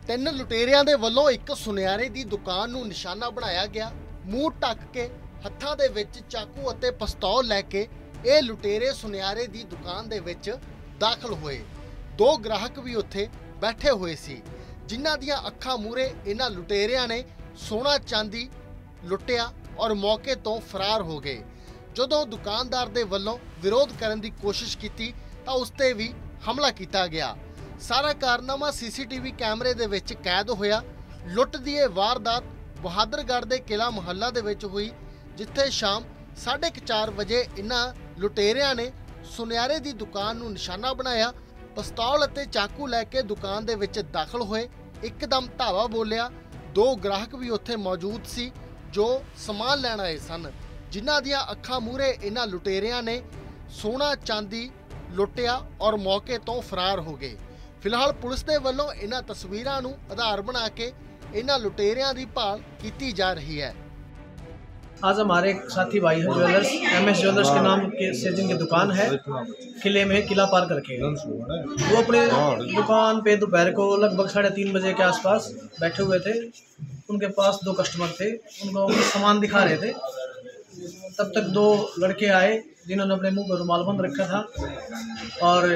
ਤਿੰਨ ਲੁਟੇਰਿਆਂ ਦੇ ਵੱਲੋਂ ਇੱਕ ਸੁਨਿਆਰੇ ਦੀ ਦੁਕਾਨ ਨੂੰ ਨਿਸ਼ਾਨਾ ਬਣਾਇਆ ਗਿਆ। ਮੂੰਹ ਢੱਕ ਕੇ ਹੱਥਾਂ ਦੇ ਵਿੱਚ ਚਾਕੂ ਅਤੇ ਪਿਸਤੌਲ ਲੈ ਕੇ ਇਹ ਲੁਟੇਰੇ ਸੁਨਿਆਰੇ ਦੀ ਦੁਕਾਨ ਦੇ ਵਿੱਚ ਦਾਖਲ ਹੋਏ। ਦੋ ਗ੍ਰਾਹਕ ਵੀ ਉੱਥੇ ਬੈਠੇ ਹੋਏ ਸੀ, ਜਿਨ੍ਹਾਂ ਦੀਆਂ ਅੱਖਾਂ ਮੂਹਰੇ ਇਹਨਾਂ ਲੁਟੇਰਿਆਂ ਨੇ ਸੋਨਾ ਚਾਂਦੀ ਲੁੱਟਿਆ ਔਰ ਮੌਕੇ ਤੋਂ ਫਰਾਰ ਹੋ ਗਏ। ਜਦੋਂ ਦੁਕਾਨਦਾਰ ਦੇ ਵੱਲੋਂ ਵਿਰੋਧ ਕਰਨ ਦੀ ਕੋਸ਼ਿਸ਼ ਕੀਤੀ ਤਾਂ ਉਸ ਤੇ ਵੀ ਹਮਲਾ ਕੀਤਾ ਗਿਆ। ਸਾਰਾ ਕਾਰਨਾਮਾ ਸੀਸੀਟੀਵੀ ਕੈਮਰੇ ਦੇ ਵਿੱਚ ਕੈਦ ਹੋਇਆ। ਲੁੱਟ ਦੀ ਇਹ ਵਾਰਦਾਤ ਬਹਾਦਰਗੜ੍ਹ ਦੇ ਕਿਲਾ ਮੁਹੱਲਾ ਦੇ ਵਿੱਚ ਹੋਈ, ਜਿੱਥੇ ਸ਼ਾਮ 4:30 ਵਜੇ ਇਹਨਾਂ ਲੁਟੇਰਿਆਂ ਨੇ ਸੁਨਿਆਰੇ ਦੀ ਦੁਕਾਨ ਨੂੰ ਨਿਸ਼ਾਨਾ ਬਣਾਇਆ। ਪਿਸਤੌਲ ਅਤੇ ਚਾਕੂ ਲੈ ਕੇ ਦੁਕਾਨ ਦੇ ਵਿੱਚ ਦਾਖਲ ਹੋਏ। ਇੱਕਦਮ ਧਾਵਾ ਬੋਲਿਆ। ਦੋ ਗ੍ਰਾਹਕ ਵੀ ਉੱਥੇ ਮੌਜੂਦ ਸੀ ਜੋ ਸਮਾਨ ਲੈਣ ਆਏ ਸਨ, ਜਿਨ੍ਹਾਂ ਦੀਆਂ ਅੱਖਾਂ ਮੂਹਰੇ ਇਹਨਾਂ ਲੁਟੇਰਿਆਂ ਨੇ ਸੋਨਾ ਚਾਂਦੀ ਲੁੱਟਿਆ ਔਰ ਮੌਕੇ ਤੋਂ ਫਰਾਰ ਹੋ ਗਏ। ਫਿਲਹਾਲ ਪੁਲਿਸ ਦੇ ਵੱਲੋਂ ਇਹਨਾਂ ਤਸਵੀਰਾਂ ਨੂੰ ਆਧਾਰ बना के ਇਹਨਾਂ ਲੁਟੇਰਿਆਂ ਦੀ ਭਾਲ ਕੀਤੀ ਜਾ ਰਹੀ है। आज हमारे एक साथी भाई है ज्वेलर्स, MS ज्वेलर्स के नाम से जिनकी दुकान है किले में, किला पार करके, वो अपने दुकान पे दोपहर को लगभग 3:30 बजे के आसपास बैठे हुए थे। उनके पास दो कस्टमर थे, उनको सामान दिखा रहे थे। तब तक दो लड़के आए जिन्होंने अपने मुंह पर रुमाल बंद रखा था और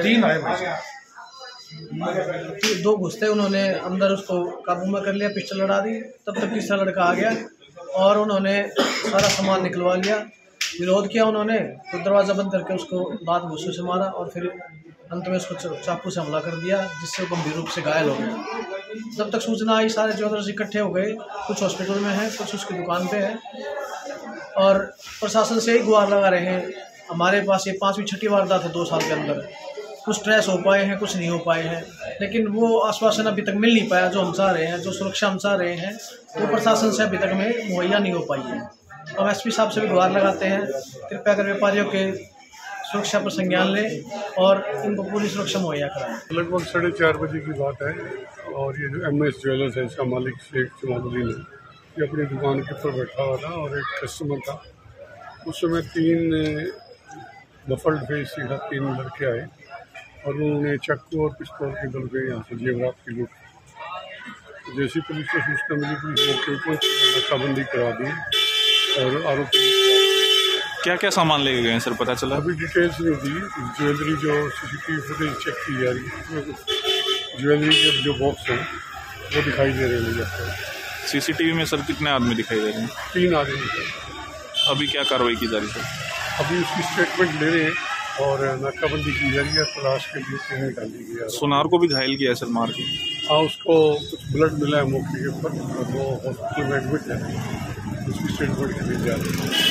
दो घुसते, उन्होंने अंदर उसको काबू में कर लिया, पिस्टल लड़ा दी। तब तक तीसरा लड़का आ गया और उन्होंने सारा सामान निकलवा लिया। विरोध किया उन्होंने, तो दरवाज़ा बंद करके उसको दांत घुस्से से मारा और फिर अंत में उसको चाकू से हमला कर दिया, जिससे वो गंभीर रूप से घायल हो गया। जब तक सूचना आई सारे ज्वेलर्स इकट्ठे हो गए, कुछ हॉस्पिटल में हैं, कुछ उसकी दुकान पे है और प्रशासन से ही गुहार लगा रहे हैं। हमारे पास ये 5वीं-6वीं वारदात है 2 साल के अंदर। कुछ ट्रेस हो पाए हैं, कुछ नहीं हो पाए हैं, लेकिन वो आश्वासन अभी तक मिल नहीं पाया जो हम चाह रहे हैं, जो सुरक्षा हम चाह रहे हैं, वो प्रशासन से अभी तक में मुहैया नहीं हो पाई है। अब SP साहब से भी गुहार लगाते हैं, कृपया कर व्यापारियों के सुरक्षा पर संज्ञान लें और इनको पूरी सुरक्षा मुहैया कराएं। लगभग 4:30 बजे की बात है और ये जो MS ज्वेलर्स है, इसका मालिक शेख जमालुद्दीन है, ये अपनी दुकान के ऊपर बैठा हुआ था और एक कस्टमर था। उस समय 3 मफल्ड फेस के साथ 3 लड़के आए और उन्होंने चाकू और पिस्तौल के बल पे यहाँ से जेवरात की लूट। जैसी पुलिस को सूचना मिली, पुलिस मौके पर नाकाबंदी करा दी और आरोपी क्या क्या सामान लेके गए हैं सर, पता चला? अभी डिटेल्स नहीं दी। ज्वेलरी जो CCTV फुटेज चेक की जा रही है, ज्वेलरी के जो बॉक्स है वो दिखाई दे रहे हैं। CCTV में सर कितने आदमी दिखाई दे रहे हैं? 3 आदमी। अभी क्या कार्रवाई की जा रही है? अभी उसकी स्टेटमेंट ले रहे हैं और नाकाबंदी की जा रही है, तलाश के लिए टीम निकाली गई है। सुनार को भी घायल किया है सर मार के? हाँ, उसको कुछ ब्लड मिला है मौके के ऊपर, वो हॉस्पिटल में एडमिट है, उसकी स्टेटमेंट ली जा रही है।